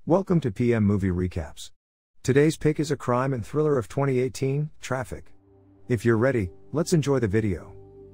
Welcome to PM Movie Recaps. Today's pick is a crime and thriller of 2018, Traffic. If you're ready, let's enjoy the video.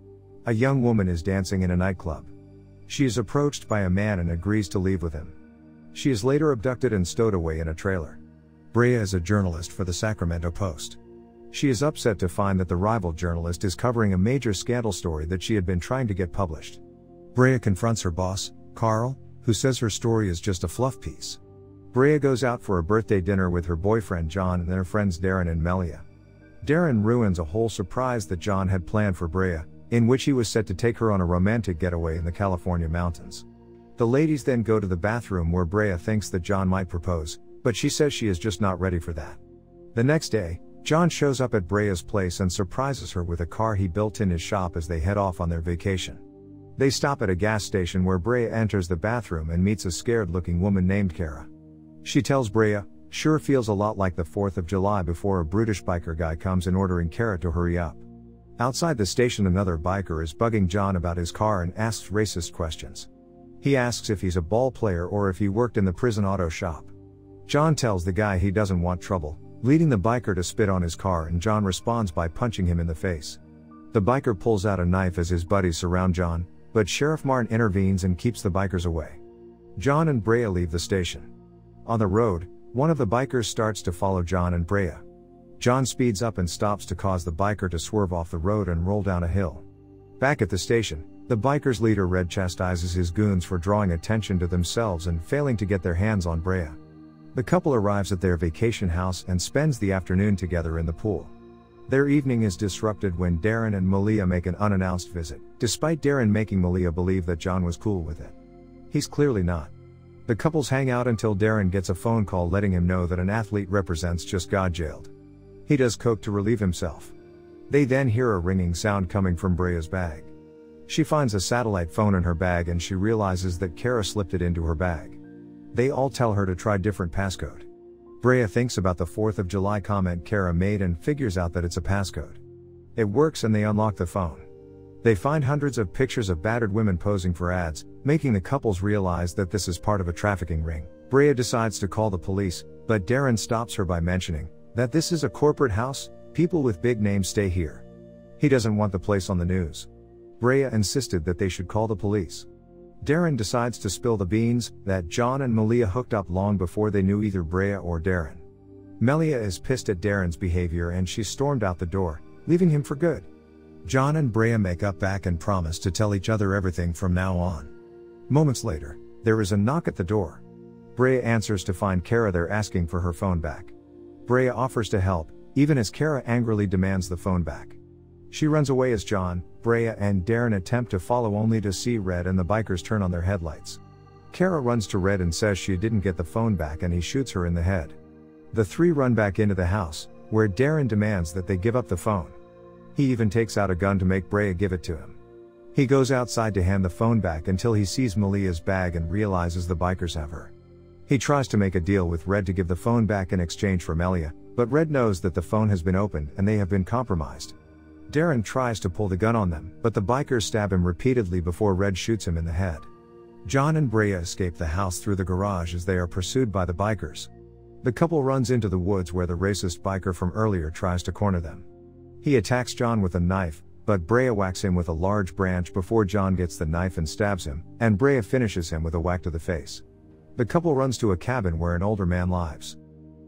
A young woman is dancing in a nightclub. She is approached by a man and agrees to leave with him. She is later abducted and stowed away in a trailer. Brea is a journalist for the Sacramento Post. She is upset to find that the rival journalist is covering a major scandal story that she had been trying to get published. Brea confronts her boss, Carl, who says her story is just a fluff piece. Brea goes out for a birthday dinner with her boyfriend John and their friends Darren and Melia. Darren ruins a whole surprise that John had planned for Brea, in which he was set to take her on a romantic getaway in the California mountains. The ladies then go to the bathroom where Brea thinks that John might propose, but she says she is just not ready for that. The next day, John shows up at Brea's place and surprises her with a car he built in his shop as they head off on their vacation. They stop at a gas station where Brea enters the bathroom and meets a scared-looking woman named Kara. She tells Brea, "Sure feels a lot like the 4th of July," before a brutish biker guy comes in ordering Kara to hurry up. Outside the station, another biker is bugging John about his car and asks racist questions. He asks if he's a ball player or if he worked in the prison auto shop. John tells the guy he doesn't want trouble, leading the biker to spit on his car, and John responds by punching him in the face. The biker pulls out a knife as his buddies surround John, but Sheriff Martin intervenes and keeps the bikers away. John and Brea leave the station. On the road, one of the bikers starts to follow John and Brea. John speeds up and stops to cause the biker to swerve off the road and roll down a hill. Back at the station, the biker's leader Red chastises his goons for drawing attention to themselves and failing to get their hands on Brea. The couple arrives at their vacation house and spends the afternoon together in the pool. Their evening is disrupted when Darren and Melia make an unannounced visit, despite Darren making Melia believe that John was cool with it. He's clearly not. The couples hang out until Darren gets a phone call letting him know that an athlete represents just got jailed. He does coke to relieve himself. They then hear a ringing sound coming from Brea's bag. She finds a satellite phone in her bag and she realizes that Kara slipped it into her bag. They all tell her to try different passcode. Brea thinks about the 4th of July comment Kara made and figures out that it's a passcode. It works and they unlock the phone. They find hundreds of pictures of battered women posing for ads, making the couples realize that this is part of a trafficking ring. Brea decides to call the police, but Darren stops her by mentioning that this is a corporate house, people with big names stay here. He doesn't want the place on the news. Brea insisted that they should call the police. Darren decides to spill the beans that John and Melia hooked up long before they knew either Brea or Darren. Melia is pissed at Darren's behavior and she stormed out the door, leaving him for good. John and Brea make up back and promise to tell each other everything from now on. Moments later, there is a knock at the door. Brea answers to find Kara there asking for her phone back. Brea offers to help, even as Kara angrily demands the phone back. She runs away as John, Brea and Darren attempt to follow, only to see Red and the bikers turn on their headlights. Kara runs to Red and says she didn't get the phone back and he shoots her in the head. The three run back into the house, where Darren demands that they give up the phone. He even takes out a gun to make Brea give it to him. He goes outside to hand the phone back until he sees Melia's bag and realizes the bikers have her. He tries to make a deal with Red to give the phone back in exchange for Melia, but Red knows that the phone has been opened and they have been compromised. Darren tries to pull the gun on them, but the bikers stab him repeatedly before Red shoots him in the head. John and Brea escape the house through the garage as they are pursued by the bikers. The couple runs into the woods where the racist biker from earlier tries to corner them. He attacks John with a knife, but Brea whacks him with a large branch before John gets the knife and stabs him, and Brea finishes him with a whack to the face. The couple runs to a cabin where an older man lives.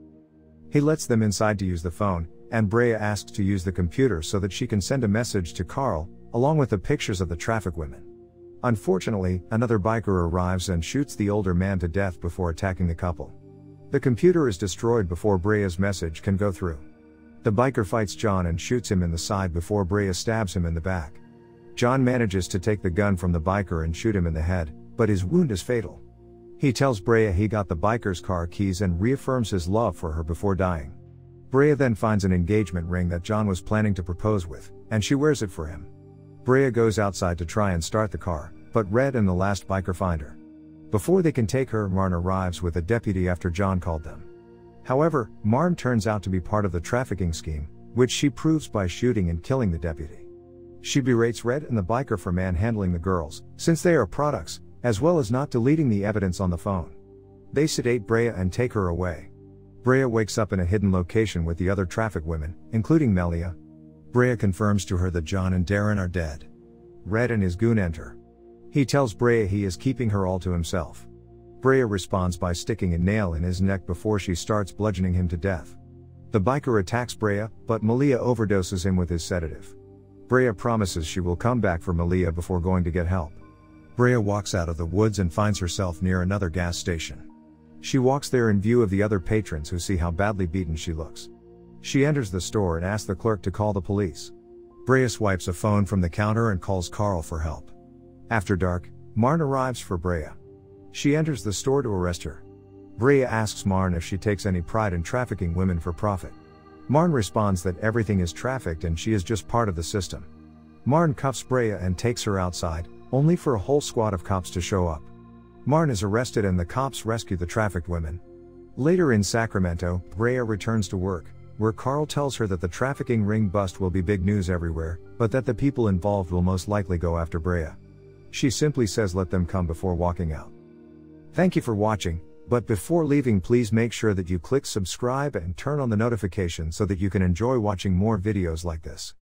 He lets them inside to use the phone, and Brea asks to use the computer so that she can send a message to Carl, along with the pictures of the traffic women. Unfortunately, another biker arrives and shoots the older man to death before attacking the couple. The computer is destroyed before Brea's message can go through. The biker fights John and shoots him in the side before Brea stabs him in the back. John manages to take the gun from the biker and shoot him in the head, but his wound is fatal. He tells Brea he got the biker's car keys and reaffirms his love for her before dying. Brea then finds an engagement ring that John was planning to propose with, and she wears it for him. Brea goes outside to try and start the car, but Red and the last biker find her. Before they can take her, Marn arrives with a deputy after John called them. However, Marn turns out to be part of the trafficking scheme, which she proves by shooting and killing the deputy. She berates Red and the biker for manhandling the girls, since they are products, as well as not deleting the evidence on the phone. They sedate Brea and take her away. Brea wakes up in a hidden location with the other trafficked women, including Melia. Brea confirms to her that John and Darren are dead. Red and his goon enter. He tells Brea he is keeping her all to himself. Brea responds by sticking a nail in his neck before she starts bludgeoning him to death. The biker attacks Brea, but Melia overdoses him with his sedative. Brea promises she will come back for Melia before going to get help. Brea walks out of the woods and finds herself near another gas station. She walks there in view of the other patrons who see how badly beaten she looks. She enters the store and asks the clerk to call the police. Brea swipes a phone from the counter and calls Carl for help. After dark, Marn arrives for Brea. She enters the store to arrest her. Brea asks Marn if she takes any pride in trafficking women for profit. Marn responds that everything is trafficked and she is just part of the system. Marn cuffs Brea and takes her outside, only for a whole squad of cops to show up. Marn is arrested and the cops rescue the trafficked women. Later in Sacramento, Brea returns to work, where Carl tells her that the trafficking ring bust will be big news everywhere, but that the people involved will most likely go after Brea. She simply says let them come before walking out. Thank you for watching, but before leaving please make sure that you click subscribe and turn on the notification so that you can enjoy watching more videos like this.